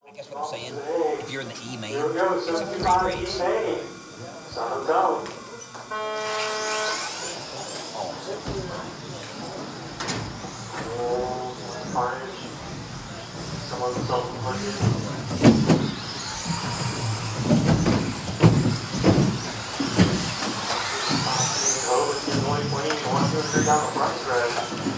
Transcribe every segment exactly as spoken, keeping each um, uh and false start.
I guess what I'm saying, if you're in the E main, it's a great race. Down the front stretch.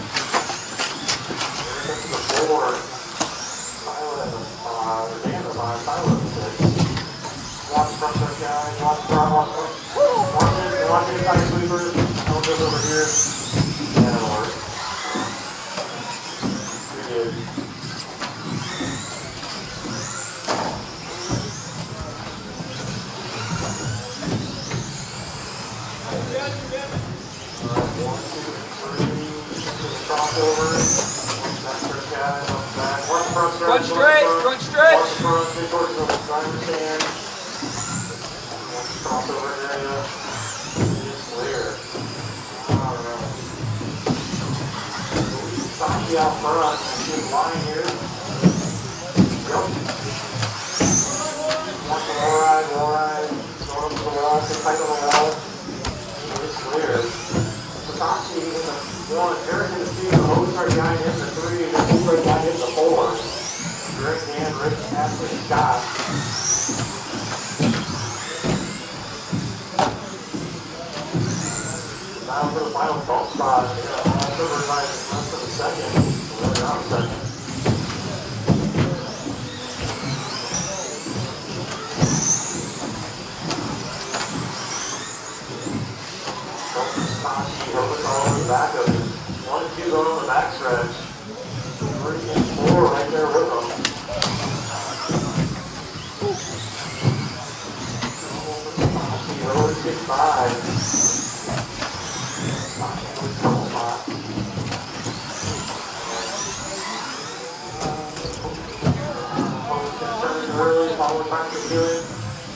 Here comes the four. Pilot at the five. Or Dan the five. Pilot at the six. Watch the front stretch, guys. Watch the front. Watch the front. Watch it. Watch the inside sweepers. Don't go over here. Yeah, that'll work. Pretty good. Front straight, front stretch. Crossover area is clear. Buggy out front. She's lying here. Yep. Watch the wall ride, wall ride. Going up to the wall, sit tight on the wall. It's clear. Hudson in the one, Eric in the two, the Hudson guy in the three, and the Hudson guy in the four. Greg, Dan, Rick, Ashley, Scott. Now for the final bump spot. Yeah, all over by less than a second. Really around a second. Back of it. One and two going on the back stretch. Three and four right there with them. Always get five. Early, follow time to do it.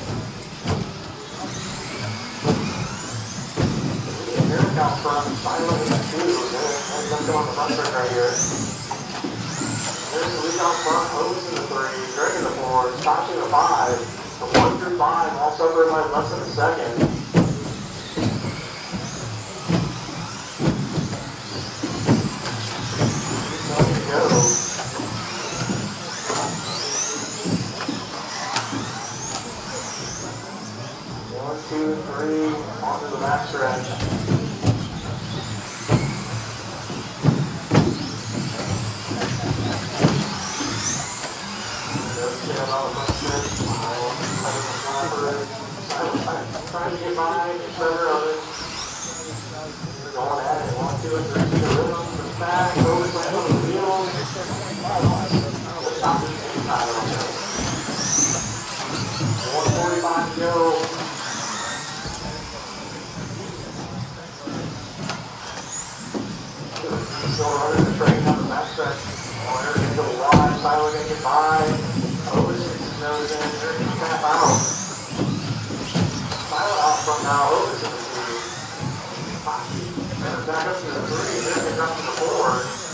Out front, Silo in the two, and let's go on the front stretch right here. There's the lead out front, Hose in the three, Greg in the four, Scotch in the five, the one through five, all separated by less than a second. Ready to go. One, two, three, onto the back stretch. Trying to get by, center of it. We're going at it. One, two, and three. The rhythm, the back, over the on the wheel. Let's stop this inside on this. one forty-five to go. Still running the train down the back stretch. Oh, they're going to go wide. Silo going to get by. Over six nose in. They're going to tap out. Pilot out front now, Otis in the two. And back up to the three, then they drop to the four.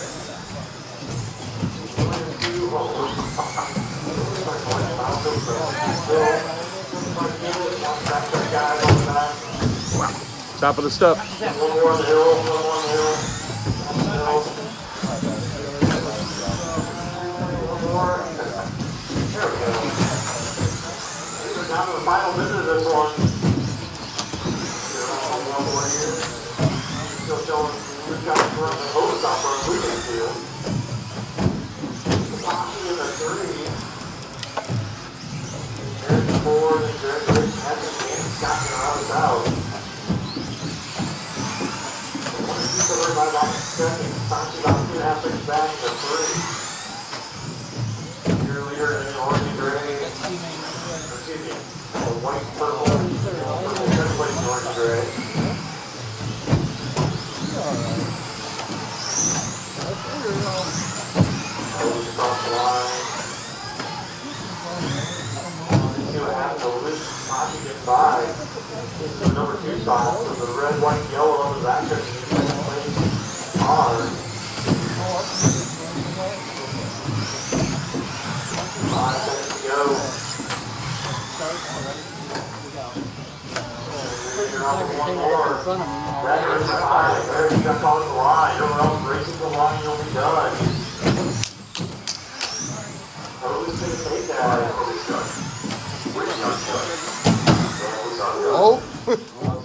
One and two, oh, looks like one and out to the still. Back to the guys on the back. Top of the step. One more on the hill, one more on the hill. On the hill. One more. There we go. These are down to the final minute of this one. Still showing we've got to run the hose off for a moving field. Buggy in the three. There's the four, and Greg, Rick, Hudson, and Scott can round us out. One and two covered by about a second. Buggy about two and a half seconds back in the three. Your leader in the orange and gray. Excuse me. The white, purple, purple, third place in orange and gray. Goes across the line. See what happens. The loose Buggy gets by. This is the number two spot. So the red, white, yellow on the back stretch is second place hard. Five seconds out for one more. That is five. There you got caught the line. Everyone else racing the line, you'll be done. Who's going to take that? Oh.